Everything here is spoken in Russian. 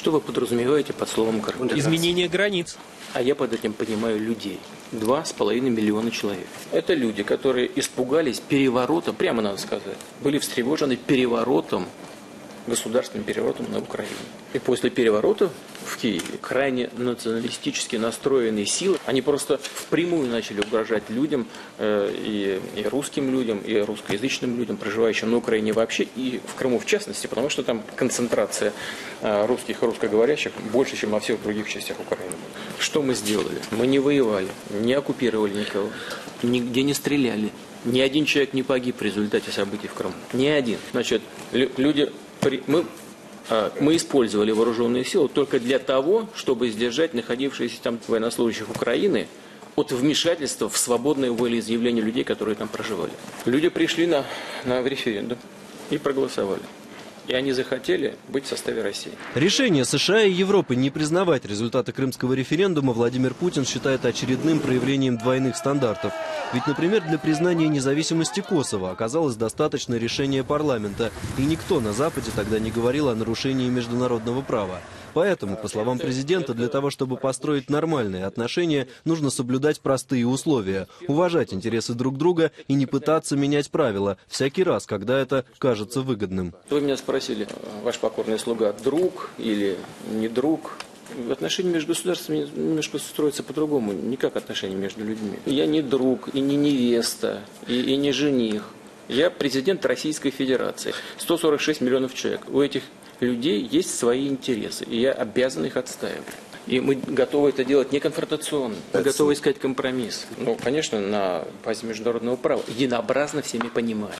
Что вы подразумеваете под словом Крым? Изменение границ. А я под этим понимаю людей. 2,5 миллиона человек. Это люди, которые испугались переворота, прямо надо сказать, были встревожены переворотом, государственным переворотом на Украине. И после переворота в Киеве крайне националистически настроенные силы, они просто впрямую начали угрожать людям, и русским людям, и русскоязычным людям, проживающим на Украине вообще, и в Крыму в частности, потому что там концентрация русских и русскоговорящих больше, чем во всех других частях Украины. Что мы сделали? Мы не воевали, не оккупировали никого, нигде не стреляли. Ни один человек не погиб в результате событий в Крыму. Ни один. Значит, мы использовали вооруженные силы только для того, чтобы сдержать находившихся там военнослужащих Украины от вмешательства в свободное волеизъявление людей, которые там проживали. Люди пришли на референдум и проголосовали. И они захотели быть в составе России. Решение США и Европы не признавать результаты крымского референдума Владимир Путин считает очередным проявлением двойных стандартов. Ведь, например, для признания независимости Косово оказалось достаточно решения парламента. И никто на Западе тогда не говорил о нарушении международного права. Поэтому, по словам президента, для того, чтобы построить нормальные отношения, нужно соблюдать простые условия, уважать интересы друг друга и не пытаться менять правила всякий раз, когда это кажется выгодным. Вы меня спросили, ваш покорный слуга друг или не друг? Отношения между государствами немножко строятся по-другому, не как отношения между людьми. Я не друг, и не невеста, и не жених. Я президент Российской Федерации. 146 миллионов человек. У этих людей есть свои интересы, и я обязан их отстаивать. И мы готовы это делать не конфронтационно, мы готовы искать компромисс. Ну, конечно, на базе международного права, единообразно всеми понимаем.